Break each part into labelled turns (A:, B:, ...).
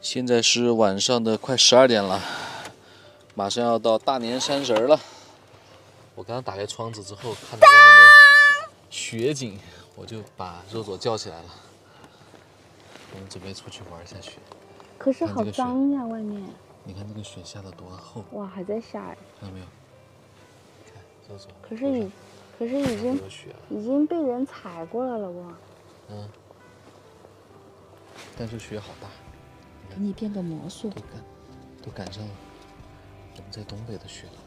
A: 现在是晚上的快12点了，马上要到大年30了。我刚刚打开窗子之后，看到外面的雪景，我就把肉左叫起来了。我们准备出去玩一下雪。
B: 可是好脏呀，外面。
A: 你看这个雪下的多厚。
B: 哇，还在下哎。
A: 看到没有？看肉左。
B: 可是已经被人踩过来了哇。
A: 嗯。但是雪好大。
B: 给你变个魔术。
A: 都赶上了我们在东北的雪了。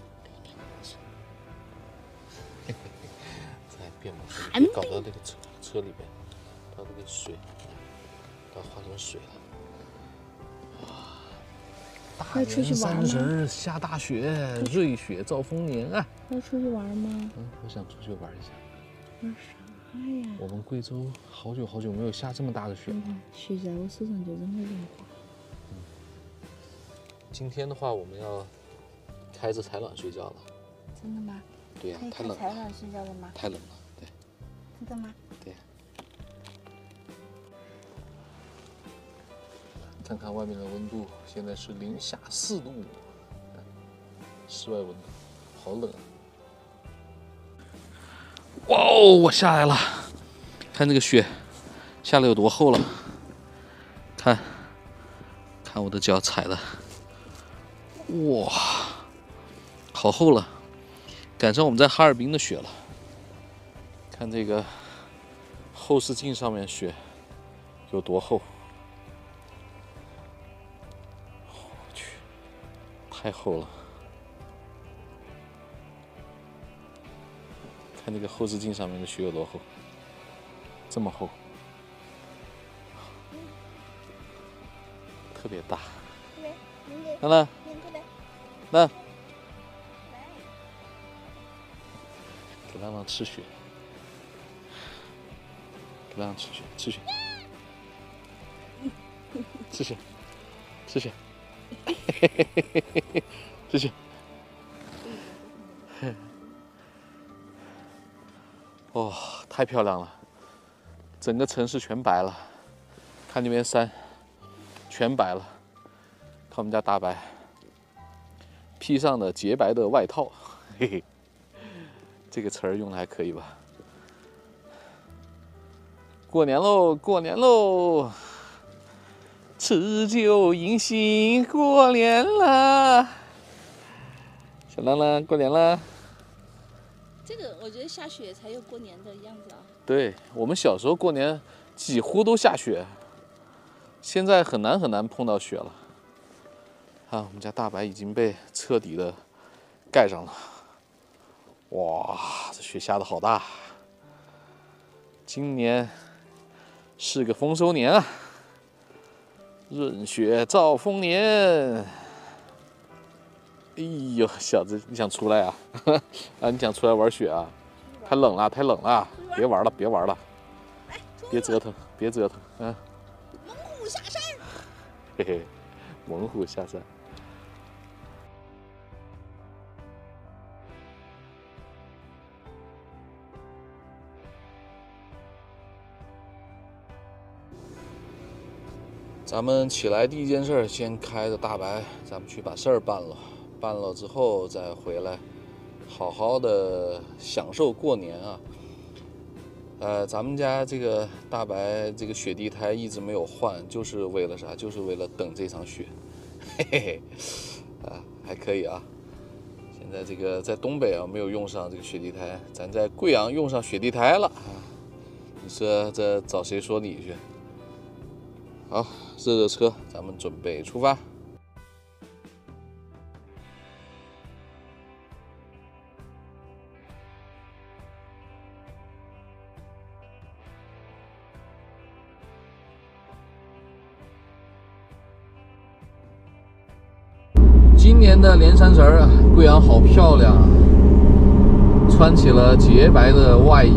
A: 这还变魔术，别搞到那个车里边，把那个水，把它化成水了。哇！大年30下大雪，瑞雪兆丰年啊！
B: 要出去玩吗？
A: 我想出去玩一下。
B: 玩啥呀？
A: 我们贵州好久没有下这么大的雪了。
B: 雪在我手上就这么融化。
A: 今天的话，我们要开着采暖睡觉了。
B: 真的吗？
A: 对呀，太冷了。
B: 采暖睡觉了吗？
A: 太冷了，对。
B: 真的吗？
A: 对。看看外面的温度，现在是零下4度，室外温度好冷啊！哇哦，我下来了，看这个雪下了有多厚了，看我的脚踩的，哇，好厚了，赶上我们在哈尔滨的雪了。看这个后视镜上面雪有多厚，我去，太厚了。看这个后视镜上面的雪有多厚，这么厚，特别大。来来，来，给浪浪吃雪，给浪浪吃雪，吃雪，吃雪，吃雪，吃雪。哦，太漂亮了，整个城市全白了，看那边山，全白了。看我们家大白，披上了洁白的外套，嘿嘿，这个词儿用的还可以吧？过年喽，过年喽！吃酒迎新，过年啦！小浪浪，过年啦！
B: 这个我觉得下雪才有过年的样子啊。
A: 对，我们小时候过年几乎都下雪，现在很难碰到雪了。啊，我们家大白已经被彻底的盖上了。哇，这雪下的好大！今年是个丰收年啊，润雪兆丰年。哎呦，小子，你想出来啊？啊，你想出来玩雪啊？太冷了，太冷了，别玩了，别玩了，别折腾，别折腾，嗯。
B: 猛虎下山。
A: 嘿嘿，猛虎下山。咱们起来第一件事，先开着大白，咱们去把事儿办了。办了之后再回来，好好的享受过年啊！咱们家这个大白这个雪地胎一直没有换，就是为了啥？就是为了等这场雪，嘿嘿嘿，还可以啊。现在这个在东北啊没有用上这个雪地胎，咱在贵阳用上雪地胎了啊！你说这找谁说理去？好，热热车，咱们准备出发。今年的年30啊，贵阳好漂亮啊！穿起了洁白的外衣，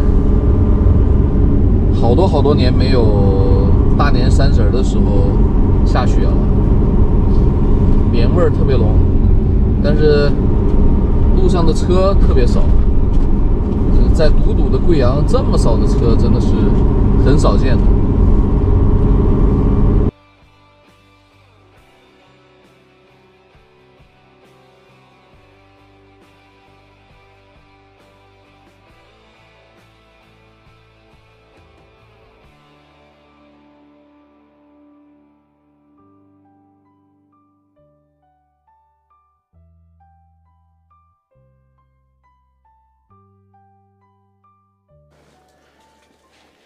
A: 好多年没有大年30的时候下雪了，棉味儿特别浓，但是路上的车特别少，在堵堵的贵阳，这么少的车真的是很少见的。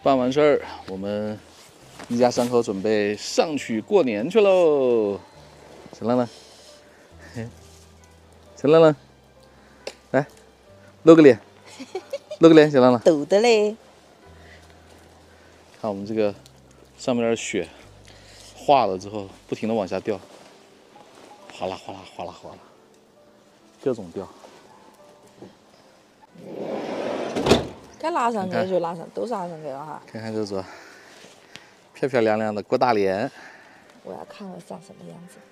A: 办完事儿，我们一家三口准备上去过年去喽。小浪浪，小浪浪，来露个脸，露个脸，小浪浪。
B: 抖的嘞。
A: 看我们这个上面的雪化了之后，不停的往下掉，哗啦哗啦哗啦哗啦，各种掉。
B: 该拉上去就拉上，都拉上去了哈。
A: 看看这座漂漂亮亮的郭大脸，
B: 我要看我长什么样子。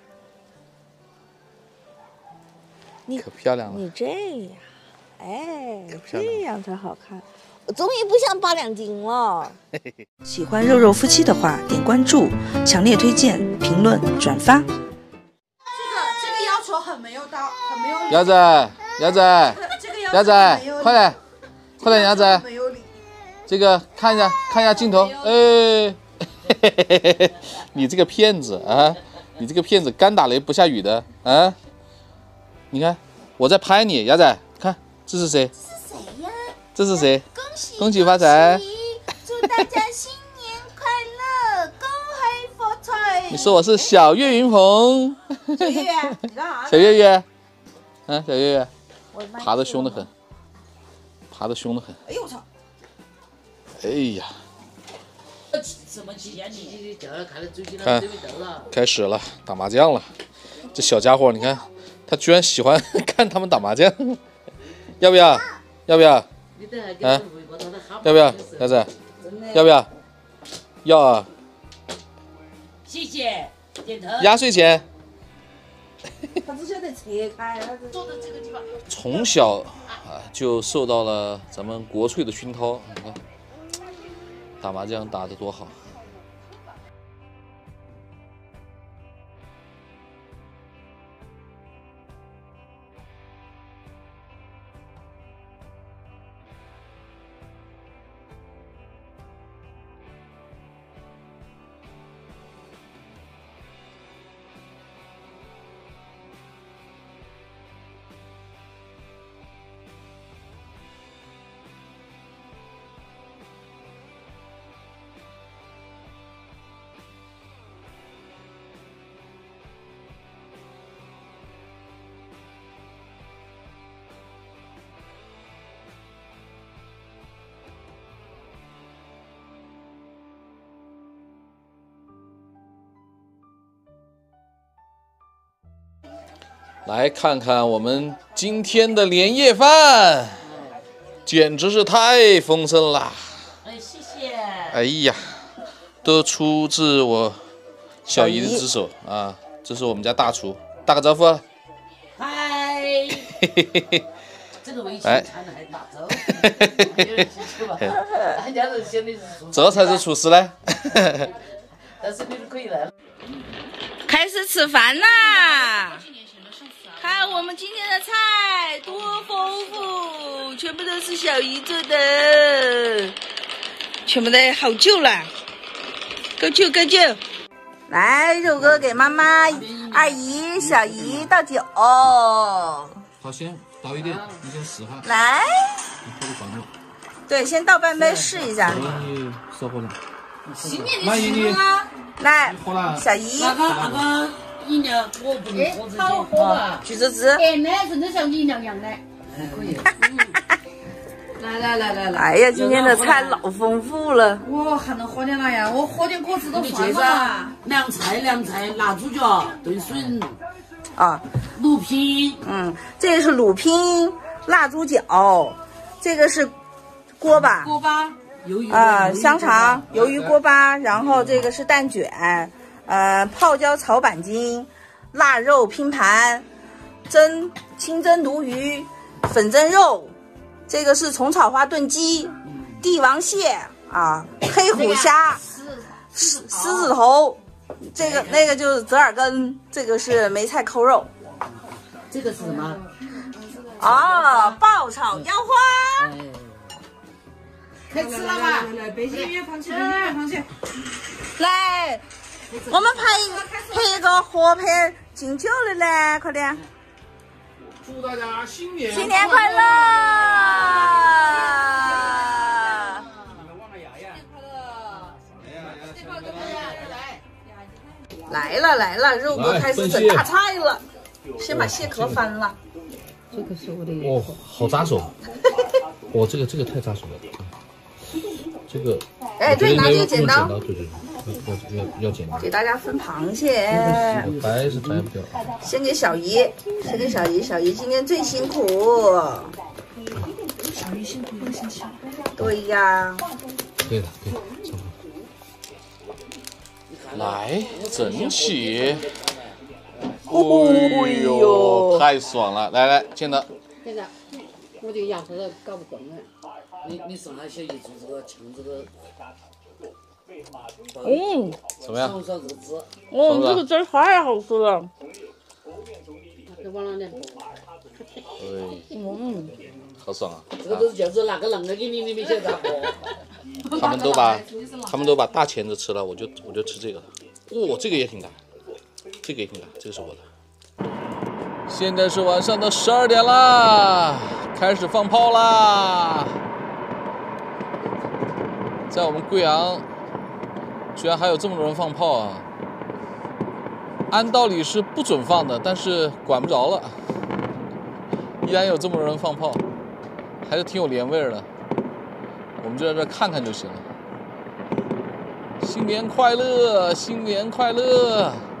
A: 可漂亮了。
B: 你这样，哎，这样才好看。我终于不像8两斤了。
C: 喜欢肉肉夫妻的话，点关注，强烈推荐，评论转发。这个
D: 要求很没有道，很没有理。
A: 鸭子，鸭子，鸭子，快点，快点，鸭子。这个看一下，看一下镜头，哎，你这个骗子啊！你这个骗子，干打雷不下雨的啊！你看，我在拍你，鸭仔，看这是谁？
E: 这是谁呀？
A: 这是谁？恭喜
E: 发财！
D: 祝大家新年快乐，恭喜发财！
A: 你说我是小岳云鹏。
D: 小岳岳，你干啥？
A: 小岳岳，嗯，小岳岳，爬得凶得很，爬得凶得很。
D: 哎呦我操！
A: 哎呀！
E: 什么急呀你？
A: 看，开始了，打麻将了。这小家伙，你看，他居然喜欢看他们打麻将，要不要？要不要？啊？要不要？鸭子？要不要？要啊！
E: 谢谢，点头。
A: 压岁钱。
D: 他只晓得拆开，他坐在这个地方。
A: 从小啊就受到了咱们国粹的熏陶，你看。打麻将打得多好！来看看我们今天的年夜饭，简直是太丰盛了！
E: 哎，谢谢。
A: 哎呀，都出自我小姨子之手啊！这是我们家大厨，打个招呼。
E: 嗨。这个围裙穿的还大招，有人记住吧？人家都显得是厨师。
A: 这才是厨师嘞！
E: 但是你都可以来了。
C: 开始吃饭啦！看我们今天的菜多丰富，全部都是小姨做的，全部都好久了，够久够久。来，肉哥给妈妈、二姨、小姨倒酒。
A: 好，先倒一点，你先试下。
C: 来，
A: 你放了。
C: 对，先倒半杯试一下。
A: 你少喝点。
E: 新年的喜欢啊！
C: 来，小姨。
E: 那个饮料我不能喝，好喝啊！
C: 橘子汁。
E: 甜的，真的像你娘娘的。可以。来。
C: 哎呀，今天的菜老丰富了。
D: 我还能喝点啥呀？我喝点果汁都算了。
E: 凉菜，辣猪脚，炖笋。
C: 啊，
E: 卤品。
C: 这个是卤品，辣猪脚，这个是锅巴。
E: 锅巴。
C: 香肠、鱿鱼锅巴，然后这个是蛋卷，泡椒炒板筋，腊肉拼盘，清蒸鲈鱼，粉蒸肉，这个是虫草花炖鸡，帝王蟹啊，黑虎虾，狮子头，这个那个就是折耳根，这个是梅菜扣肉，
E: 这个是什么？
C: 爆炒腰花。
D: 开吃了吧？来，北京鱼螃蟹，
C: 来，我们拍一个合拍敬酒的嘞，快点！
A: 祝大家新年
C: 快乐！ 来了来了，肉哥开始整大菜了，先把蟹壳翻了。
E: 这个是我的
A: 哦，好扎手！哦，这个太扎手了。这个，
C: 哎，对，拿这个剪刀，
A: 对，要剪刀。
C: 给大家分螃蟹，
A: 白是摘不掉。
C: 先给小姨，小姨今天最辛苦。小姨辛苦又辛苦。对呀。
A: 对的，对，差不多。来，整起。哎呦，太爽了！来，见到。
E: 现在我这个牙齿都搞不动了。你上海小姨做这个炝这个，
A: 怎么样？
E: 爽这个汁。
C: 这个汁太好吃了。
E: 给往哪点？
A: 好爽啊！
E: 这个都是就是拿个愣的给你，你没晓得咋喝。
A: 他们都把大钳子吃了，我就吃这个了。哦，这个也挺大，这个是我的。现在是晚上的12点啦，开始放炮啦！在我们贵阳，居然还有这么多人放炮啊！按道理是不准放的，但是管不着了，依然有这么多人放炮，还是挺有年味儿的。我们就在这看看就行了。新年快乐，新年快乐！